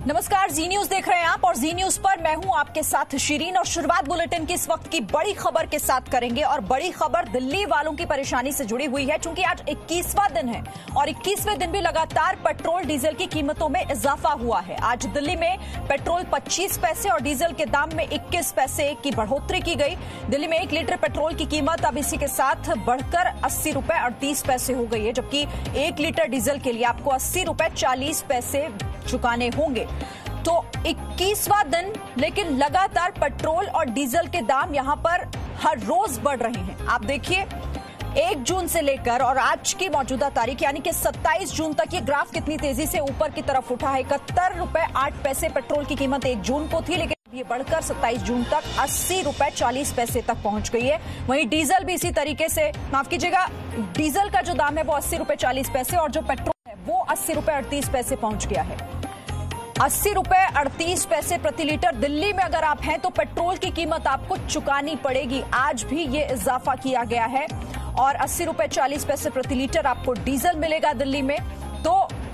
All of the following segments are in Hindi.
नमस्कार, जी न्यूज देख रहे हैं आप और जी न्यूज पर मैं हूं आपके साथ शिरीन। और शुरुआत बुलेटिन की इस वक्त की बड़ी खबर के साथ करेंगे और बड़ी खबर दिल्ली वालों की परेशानी से जुड़ी हुई है, क्योंकि आज 21वां दिन है और 21वें दिन भी लगातार पेट्रोल डीजल की कीमतों में इजाफा हुआ है। आज दिल्ली में पेट्रोल 25 पैसे और डीजल के दाम में 21 पैसे की बढ़ोतरी की गई। दिल्ली में 1 लीटर पेट्रोल की कीमत अब इसी के साथ बढ़कर 80 रुपए 38 पैसे हो गई है, जबकि 1 लीटर डीजल के लिए आपको 80 रुपए 40 पैसे चुकाने होंगे। तो 21वां दिन, लेकिन लगातार पेट्रोल और डीजल के दाम यहां पर हर रोज बढ़ रहे हैं। आप देखिए 1 जून से लेकर और आज की मौजूदा तारीख यानी कि 27 जून तक ये ग्राफ कितनी तेजी से ऊपर की तरफ उठा है। 71 रुपए 8 पैसे पेट्रोल की कीमत 1 जून को थी, लेकिन ये बढ़कर 27 जून तक 80 रुपए 40 पैसे तक पहुंच गई है। वहीं डीजल भी इसी तरीके से, माफ कीजिएगा, डीजल का जो दाम है वो 80 रुपए 40 पैसे और जो पेट्रोल है वो 80 रुपए 38 पैसे पहुंच गया है। 80 रुपए 38 पैसे प्रति लीटर दिल्ली में अगर आप हैं तो पेट्रोल की कीमत आपको चुकानी पड़ेगी। आज भी ये इजाफा किया गया है और 80 रुपए 40 पैसे प्रति लीटर आपको डीजल मिलेगा दिल्ली में। तो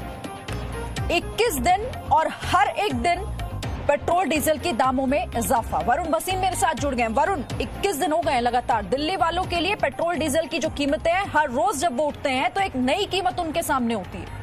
21 दिन और हर एक दिन पेट्रोल डीजल के दामों में इजाफा। वरुण भसीन मेरे साथ जुड़ गए। वरुण, 21 दिन हो गए लगातार दिल्ली वालों के लिए पेट्रोल डीजल की जो कीमतें हैं, हर रोज जब वो उठते हैं तो एक नई कीमत उनके सामने होती है।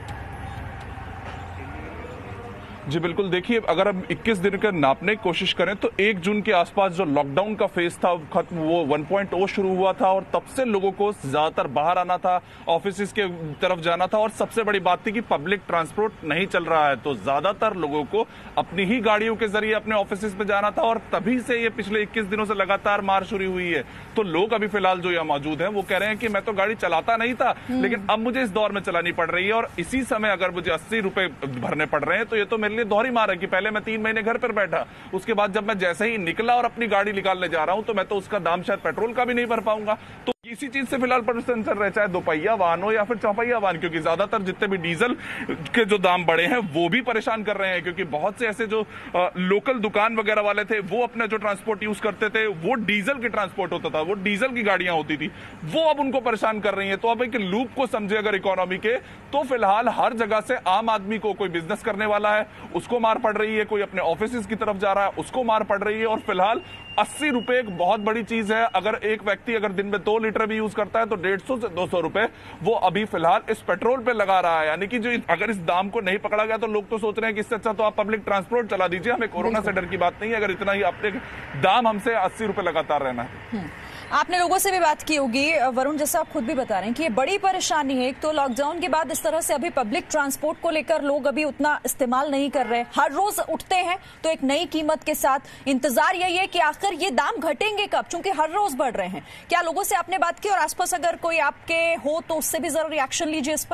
जी बिल्कुल, देखिए अगर हम 21 दिन का नापने की कोशिश करें तो 1 जून के आसपास जो लॉकडाउन का फेज था खत्म, वो 1.0 शुरू हुआ था और तब से लोगों को ज्यादातर बाहर आना था, ऑफिस के तरफ जाना था और सबसे बड़ी बात थी कि पब्लिक ट्रांसपोर्ट नहीं चल रहा है, तो ज्यादातर लोगों को अपनी ही गाड़ियों के जरिए अपने ऑफिस पे जाना था। और तभी से ये पिछले 21 दिनों से लगातार मार शुरू हुई है। तो लोग अभी फिलहाल जो यहाँ मौजूद हैं वो कह रहे हैं कि मैं तो गाड़ी चलाता नहीं था, लेकिन अब मुझे इस दौर में चलानी पड़ रही है और इसी समय अगर मुझे 80 रुपए भरने पड़ रहे हैं तो ये तो मेरे लिए दोहरी मार है कि पहले मैं 3 महीने घर पर बैठा, उसके बाद जब मैं जैसे ही निकला और अपनी गाड़ी निकालने जा रहा हूं तो मैं तो उसका दाम शायद पेट्रोल का भी नहीं भर पाऊंगा। तो इसी चीज से फिलहाल परेशान चल रहे, चाहे दोपहिया वाहन हो या फिर चौपहिया वाहन, क्योंकि ज्यादातर जितने भी डीजल के जो दाम बढ़े हैं वो भी परेशान कर रहे हैं, क्योंकि बहुत से ऐसे जो लोकल दुकान वगैरह वाले थे वो अपना जो ट्रांसपोर्ट यूज करते थे वो डीजल के ट्रांसपोर्ट होता था, वो डीजल की गाड़ियां होती थी, वो अब उनको परेशान कर रही है। तो अब एक लूप को समझे अगर इकोनॉमी के, तो फिलहाल हर जगह से आम आदमी को, कोई बिजनेस करने वाला है उसको मार पड़ रही है, कोई अपने ऑफिस की तरफ जा रहा है उसको मार पड़ रही है। और फिलहाल 80 रुपए एक बहुत बड़ी चीज है। अगर एक व्यक्ति अगर दिन में 2 लीटर भी यूज करता है तो 150 से 200 रुपए वो अभी फिलहाल इस पेट्रोल पे लगा रहा है। यानी कि जो अगर इस दाम को नहीं पकड़ा गया तो लोग तो सोच रहे हैं कि इससे अच्छा तो आप पब्लिक ट्रांसपोर्ट चला दीजिए, हमें कोरोना से डर की बात नहीं है, अगर इतना ही आपने दाम हमसे 80 रुपए लगातार रहना है। आपने लोगों से भी बात की होगी वरुण, जैसा आप खुद भी बता रहे हैं कि ये बड़ी परेशानी है। एक तो लॉकडाउन के बाद इस तरह से अभी पब्लिक ट्रांसपोर्ट को लेकर लोग अभी उतना इस्तेमाल नहीं कर रहे, हर रोज उठते हैं तो एक नई कीमत के साथ इंतजार यही है कि आखिर ये दाम घटेंगे कब, क्योंकि हर रोज बढ़ रहे हैं। क्या लोगों से आपने बात की और आसपास अगर कोई आपके हो तो उससे भी जरा रिएक्शन लीजिए इस पर।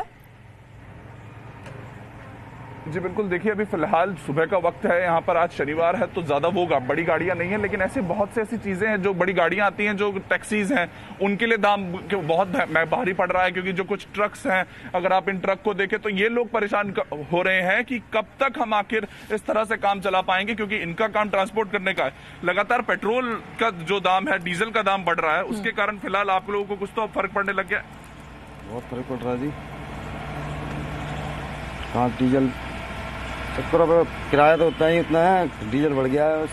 जी बिल्कुल, देखिए अभी फिलहाल सुबह का वक्त है, यहाँ पर आज शनिवार है तो ज्यादा वो बड़ी गाड़ियां नहीं है, लेकिन ऐसे बहुत से ऐसी चीजें हैं जो बड़ी गाड़ियां आती हैं, जो टैक्सीज हैं, उनके लिए दाम बहुत भारी पड़ रहा है, क्योंकि जो कुछ ट्रक्स हैं, अगर आप इन ट्रक को देखें तो ये लोग परेशान हो रहे हैं कि कब तक हम आखिर इस तरह से काम चला पाएंगे, क्योंकि इनका काम ट्रांसपोर्ट करने का है। लगातार पेट्रोल का जो दाम है, डीजल का दाम बढ़ रहा है, उसके कारण फिलहाल आप लोगों को कुछ तो फर्क पड़ने लग गया। बहुत फर्क पड़ रहा है जी। हाँ, डीजल किराया तो उतना ही उतना है, डीजल बढ़ गया है।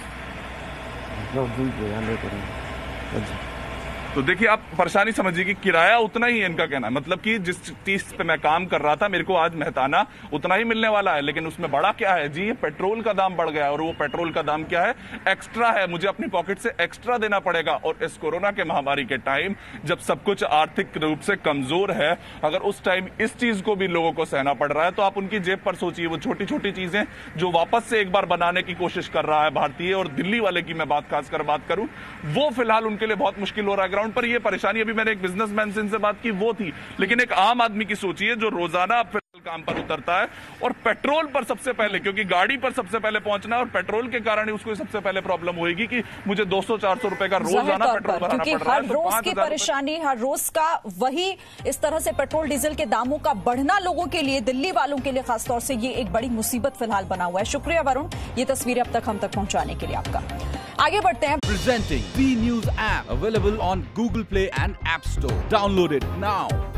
तो देखिए आप परेशानी समझिए कि किराया उतना ही है, इनका कहना है, मतलब कि जिस चीज पे मैं काम कर रहा था मेरे को आज मेहताना उतना ही मिलने वाला है, लेकिन उसमें बड़ा क्या है जी, ये पेट्रोल का दाम बढ़ गया है। और वो पेट्रोल का दाम क्या है, एक्स्ट्रा है, मुझे अपनी पॉकेट से एक्स्ट्रा देना पड़ेगा। और इस कोरोना के महामारी के टाइम जब सब कुछ आर्थिक रूप से कमजोर है, अगर उस टाइम इस चीज को भी लोगों को सहना पड़ रहा है तो आप उनकी जेब पर सोचिए। वो छोटी छोटी चीजें जो वापस से एक बार बनाने की कोशिश कर रहा है भारतीय, और दिल्ली वाले की मैं खासकर बात करूं, वो फिलहाल उनके लिए बहुत मुश्किल हो रहा है। पर ये परेशानी, अभी मैंने एक बिजनेसमैन से इनसे बात की, वो थी, लेकिन एक आम आदमी की सोचिए जो रोजाना काम पर उतरता है और पेट्रोल पर सबसे पहले, क्योंकि गाड़ी पर सबसे पहले पहुंचना है और पेट्रोल के कारण ही उसको सबसे पहले प्रॉब्लम होगी कि मुझे 200-400 रुपए का रोजाना पेट्रोल भराना पड़ रहा है। हर रोज की परेशानी, हर रोज का वही इस तरह से पेट्रोल डीजल के दामों का बढ़ना लोगों के लिए, दिल्ली वालों के लिए खासतौर से ये एक बड़ी मुसीबत फिलहाल बना हुआ है। शुक्रिया वरुण, ये तस्वीरें अब तक हम तक पहुंचाने के लिए आपका। आगे बढ़ते हैं। Presenting B News app available on Google Play and App Store. Download it now.